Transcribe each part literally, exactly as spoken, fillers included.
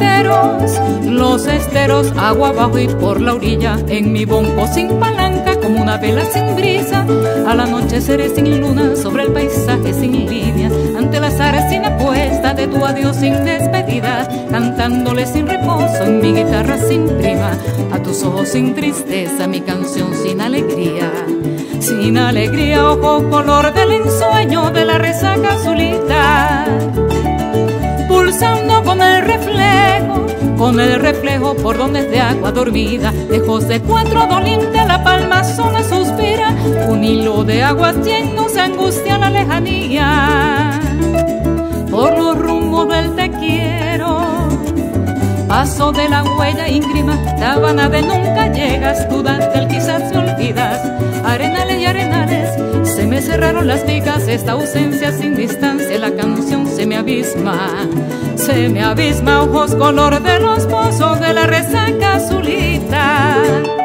esteros, los esteros, agua abajo y por la orilla, en mi bonco sin palanca, como una vela sin brisa, al anochecer sin luna, sobre el paisaje sin línea, ante el azar sin apuesta de tu adiós sin despedida, cantándole sin reposo en mi guitarra sin prima, a tus ojos sin tristeza, mi canción sin alegría. Sin alegría, ojo color del ensueño de la resaca azulita, pulsando con el reflejo, con el reflejo por donde es de agua dormida, lejos de cuatro doliente a la palma sola suspira, un hilo de agua lleno se angustia la lejanía, por los rumbos del te quiero, paso de la huella íngrima, sábana de nunca llegas, dudas del quizás te olvidas, arenales y arenales, se me cerraron las vigas, esta ausencia sin distancia, la canción se me abisma, se me abisma, ojos color de los pozos de la resaca azulita.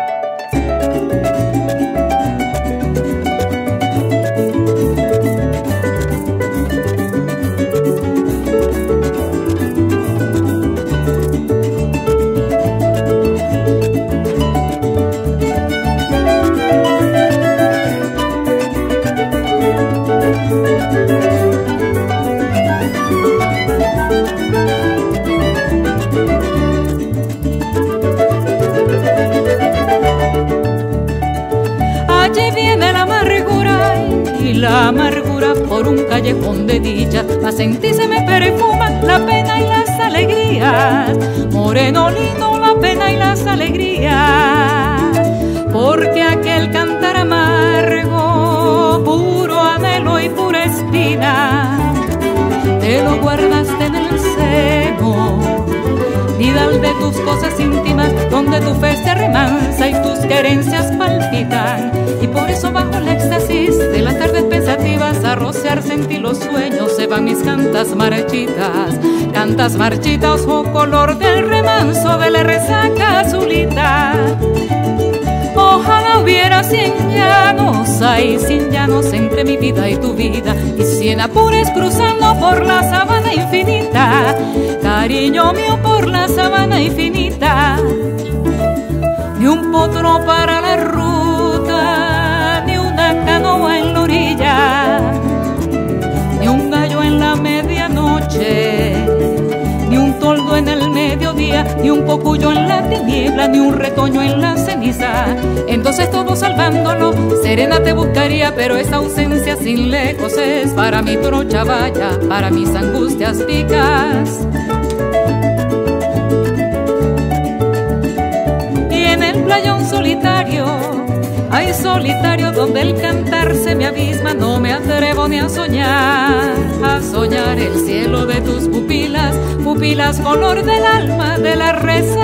Allí viene la amargura y la amargura por un callejón de dicha, mas en ti se me perfuman la pena y las alegrías, moreno lindo, la pena y las alegrías, porque aquel cantar amargo, puro anhelo y pura espina, te lo guardaste en el seno, nidal de tus cosas íntimas, donde tu fe se remansa y tus querencias palpitan, y por eso bajo el éxtasis de las tardes pensativas, a rociarse en ti los sueños se van mis cantas marchitas, cantas marchitas, o color del remanso de la resaca azulita. Ojalá hubiera cien llanos, hay cien llanos entre mi vida y tu vida, y cien apures cruzando por la sabana infinita, cariño mío, por la sabana infinita. Ni un potro para la ruta, ni una canoa en la orilla, ni un gallo en la medianoche, ni un toldo en el mediodía, ni un cocuyo en la tiniebla, ni un retoño en la ceniza. Entonces todo salvándolo, serena te buscaría, pero esa ausencia sin lejos es para mi trocha vaya, para mis angustias picas. Y en el playón solitario, hay solitario donde el cantar se me abisma, no me atrevo ni a soñar, a soñar el cielo de tus pupilas, pupilas color del alma de la reza